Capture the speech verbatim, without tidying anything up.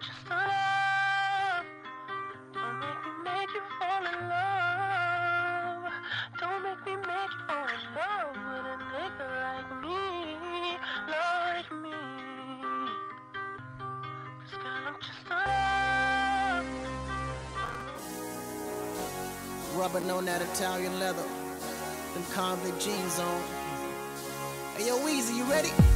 just a love. Don't make me make you fall in love. Don't make me make you fall in love with a nigga like me, like me. 'Cause girl, I'm just a love. Rubbing on that Italian leather, them convict jeans on. Hey yo, Weezy, you ready?